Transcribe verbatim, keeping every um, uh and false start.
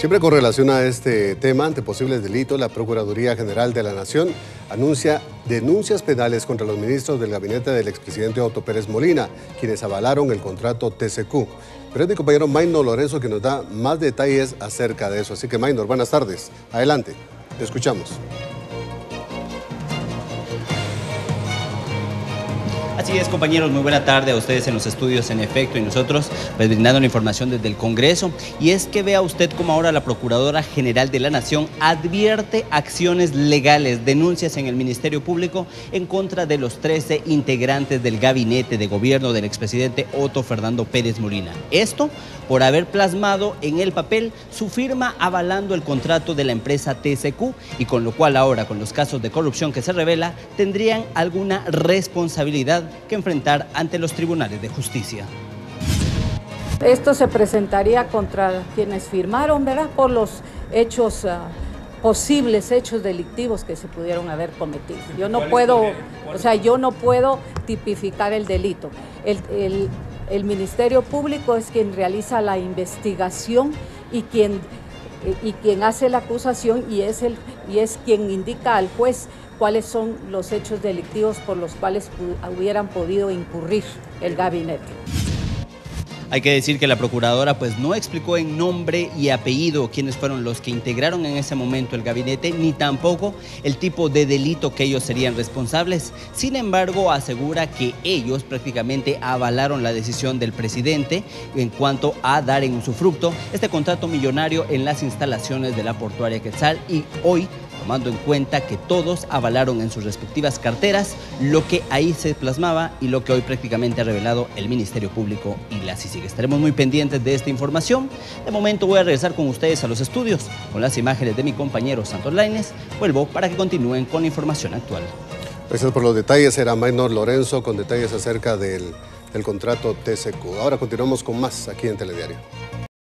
Siempre con relación a este tema, ante posibles delitos, la Procuraduría General de la Nación anuncia denuncias penales contra los ministros del gabinete del expresidente Otto Pérez Molina, quienes avalaron el contrato T C Q. Pero es mi compañero Maynor Lorenzo que nos da más detalles acerca de eso. Así que Maynor, buenas tardes. Adelante, te escuchamos. Así es, compañeros, muy buena tarde a ustedes en los estudios, en efecto, y nosotros pues brindando la información desde el Congreso. Y es que vea usted cómo ahora la Procuradora General de la Nación advierte acciones legales, denuncias en el Ministerio Público en contra de los trece integrantes del gabinete de gobierno del expresidente Otto Fernando Pérez Molina. Esto por haber plasmado en el papel su firma avalando el contrato de la empresa T C Q, y con lo cual ahora, con los casos de corrupción que se revela, tendrían alguna responsabilidad que enfrentar ante los tribunales de justicia. Esto se presentaría contra quienes firmaron, ¿verdad?, por los hechos, uh, posibles hechos delictivos que se pudieron haber cometido. Yo no puedo, o sea, yo no puedo tipificar el delito. El, el, el Ministerio Público es quien realiza la investigación y quien, y quien hace la acusación y es, el, y es quien indica al juez cuáles son los hechos delictivos por los cuales hubieran podido incurrir el gabinete. Hay que decir que la Procuradora pues no explicó en nombre y apellido quiénes fueron los que integraron en ese momento el gabinete, ni tampoco el tipo de delito que ellos serían responsables. Sin embargo, asegura que ellos prácticamente avalaron la decisión del presidente en cuanto a dar en usufructo este contrato millonario en las instalaciones de la portuaria Quetzal, y hoy, tomando en cuenta que todos avalaron en sus respectivas carteras lo que ahí se plasmaba y lo que hoy prácticamente ha revelado el Ministerio Público y la C I C I G. Estaremos muy pendientes de esta información. De momento voy a regresar con ustedes a los estudios con las imágenes de mi compañero Santos Lainez. Vuelvo para que continúen con la información actual. Gracias por los detalles. Era Maynor Lorenzo con detalles acerca del, del contrato T C Q. Ahora continuamos con más aquí en Telediario.